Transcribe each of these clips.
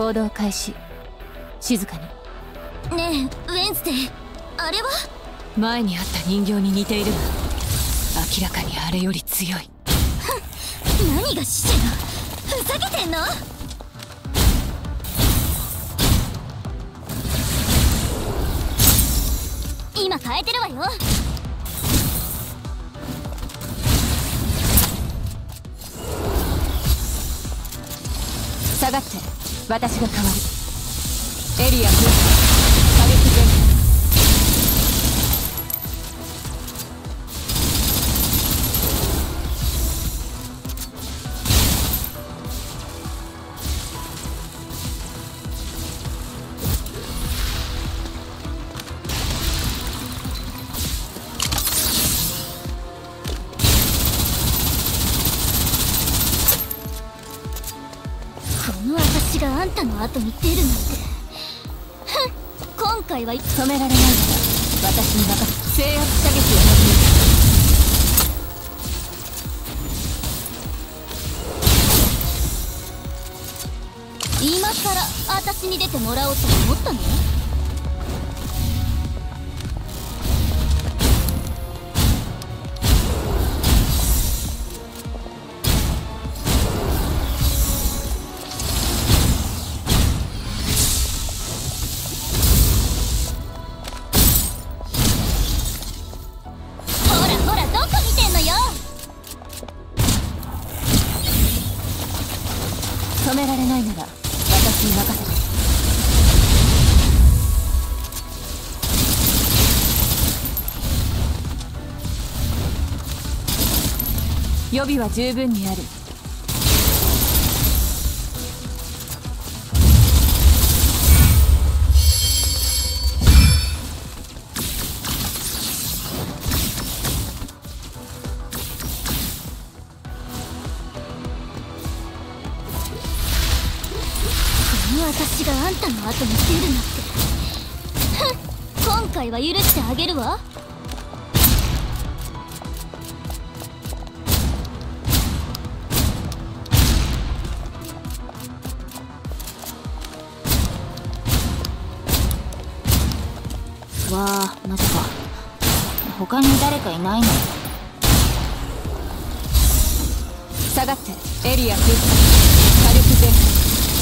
行動開始。静かに。 ねえウェンズデー、あれは前にあった人形に似ているが、明らかにあれより強い。 何が死者だ、ふざけてんの。今変えてるわよ。 下がって私が変わる。エリア封鎖、火力全開。 この私があんたの後に出るなんて。今回は止められないなら私に任せ。制圧射撃を始める。 今さら私に出てもらおうと思ったの？ 止められないなら私に任せて。予備は十分にある。 私があんたの後に出るなんて。今回は許してあげるわ。 わあ、マジか。他に誰かいないの？ 下がってエリア封鎖、火力全開。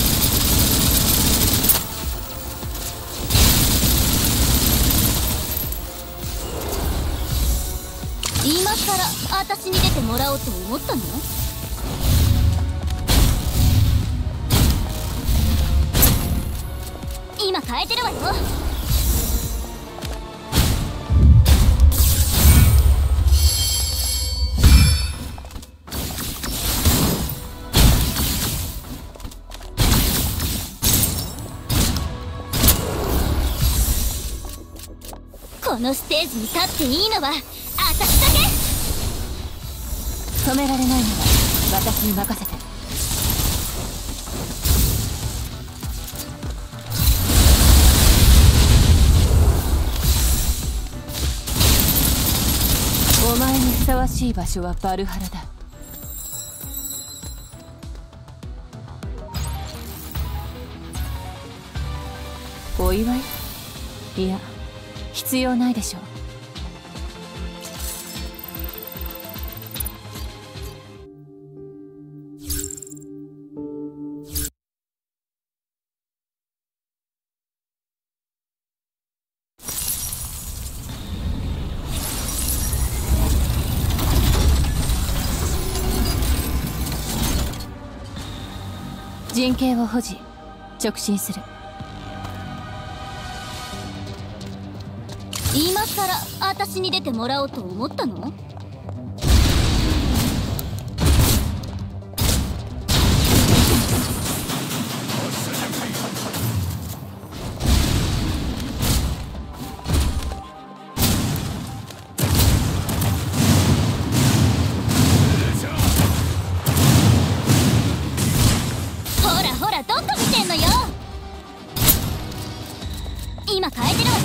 今さら私に出てもらおうと思ったの？今変えてるわよ。このステージに立っていいのは私だけ。 止められないなら私に任せて。お前にふさわしい場所はバルハラだ。お祝い？いや、必要ないでしょう。陣形を保持、直進する。 今さら私に出てもらおうと思ったの？ほらほら、どこ見てんのよ。今変えてるわよ。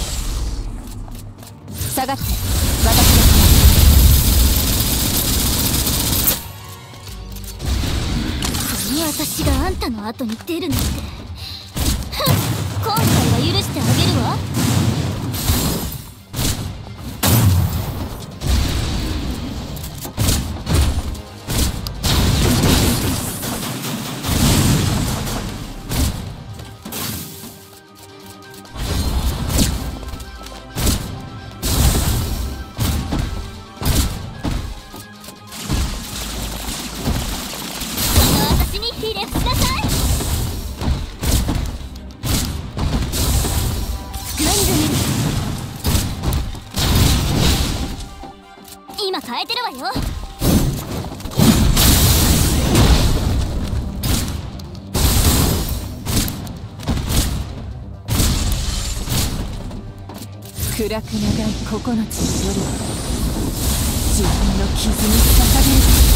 下がって私がんたの後に出るなんて、今回は許してあげるわ。私にひれ伏しなさい。今変えてるわよ。 暗く長い9つの夜は自分の傷に捧げる。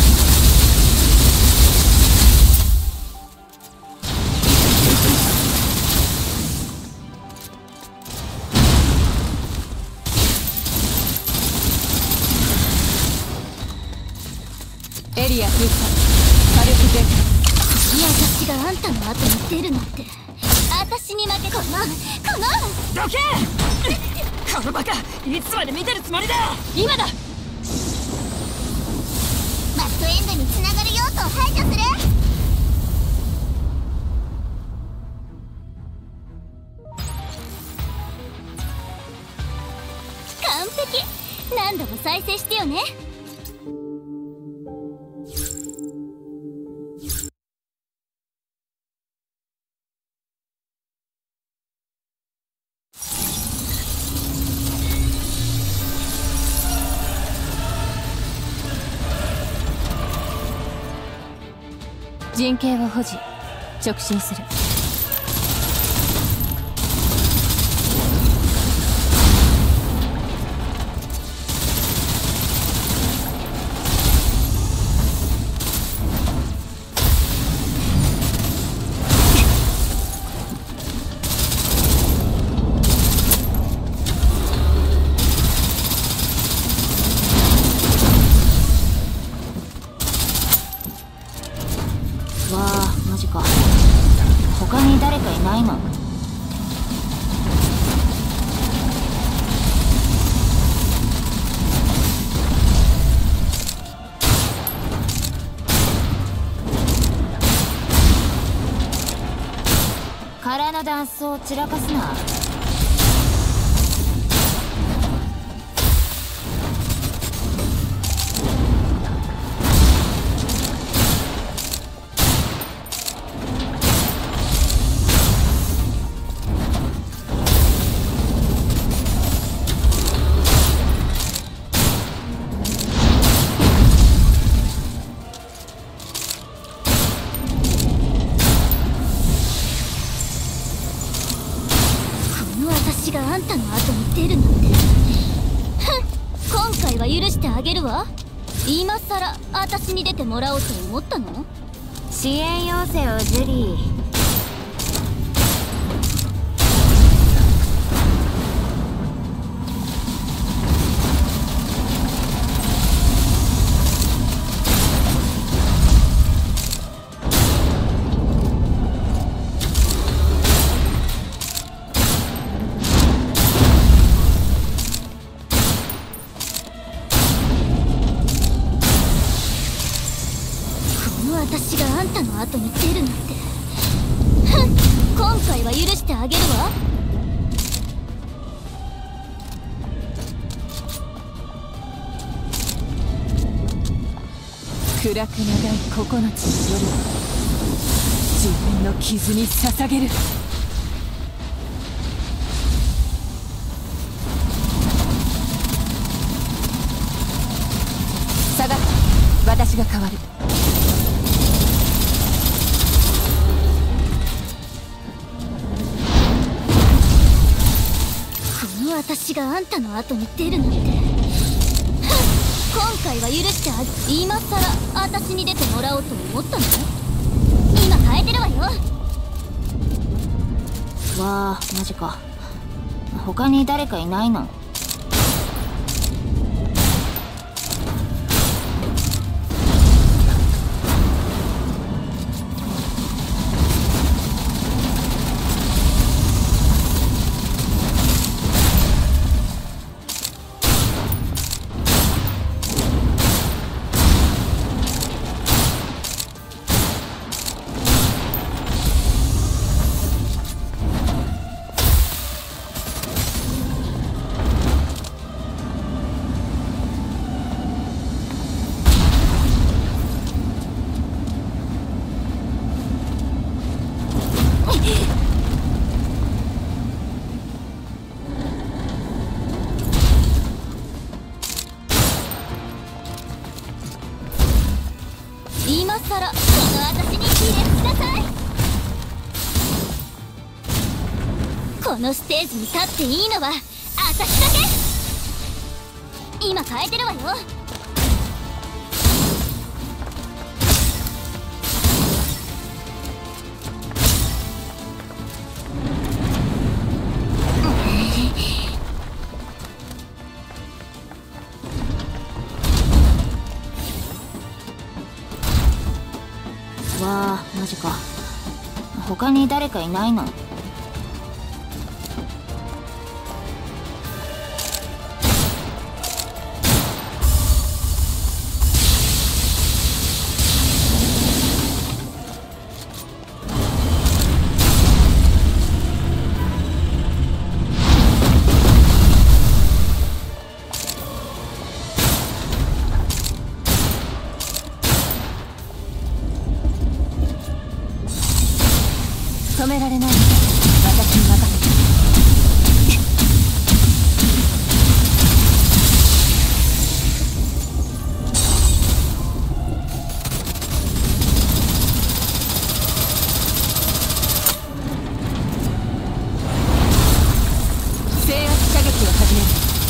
エリア封鎖、火力全開。 私があんたの後に出るなんて、私に負けこのどけこのバカ、いつまで見てるつもりだ。 今だ。 マッドエンドにつながる要素を排除する。完璧。何度も再生してよね。 陣形を保持、直進する。 わあ、マジか。他に誰かいないの？空のダンスを散らかすな。 私があんたの後に出るなんて、今回は許してあげるわ。今さら私に出てもらおうと思ったの？ 支援要請をジュリー。 私があんたの後に出るなんて、今回は許してあげるわ。 暗く長い9つの夜は自分の傷に捧げる。下がって、私が変わる。 私があんたの後に出るなんて、今回は許してあげ。今さら私に出てもらおうと思ったの？今変えてるわよ。 わあ、マジか。他に誰かいないの？ このステージに立っていいのは私だけ。今変えてるわよ。 わあ、マジか。他に誰かいないの？ 止められないので私に任せて。制圧射撃を始める。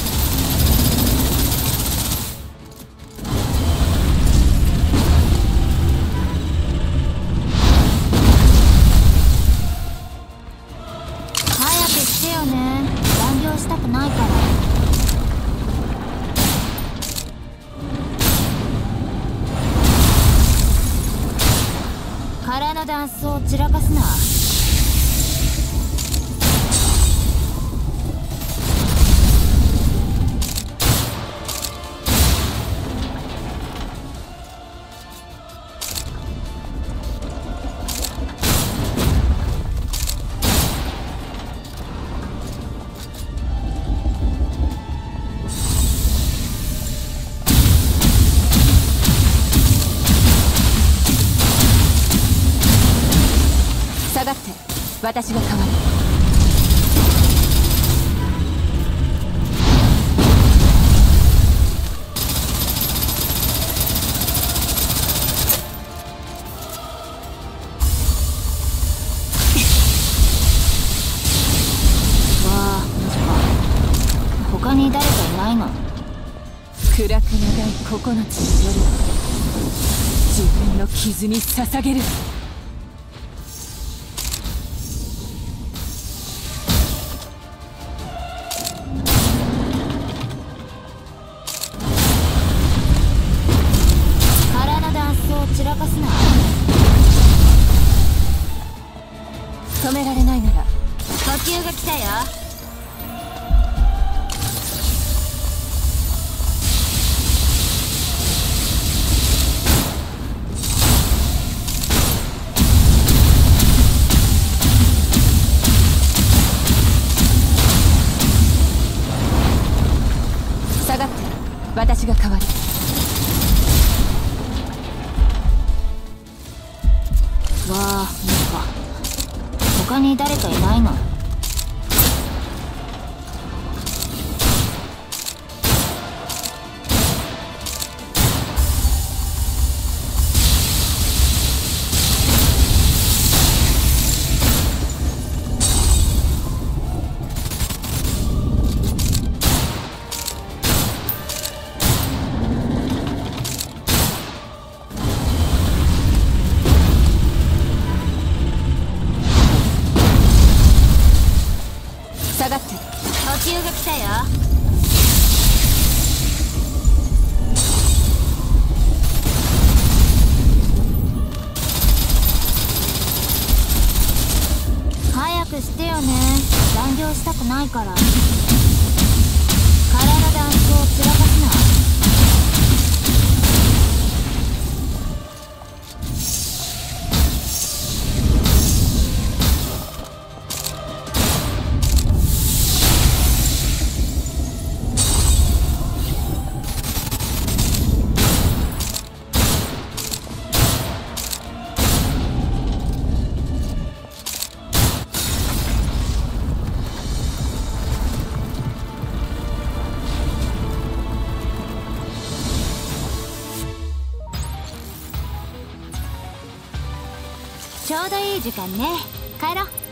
残業したくないから。空のダンスを散らかすな。 下がって私が代わる。 わあ、マジか。他に誰かいないの？ 暗く長い9つの夜を自分の傷に捧げる。 散らかすな。 止められないなら呼吸が来たよ。 下がって私が代わる。 わあ、なんか他に誰かいないの？ 下がって。 呼吸が来たよ。早くしてよね。残業したくないから。空のダンスを散らかすな。ちょうどいい時間ね。帰ろう。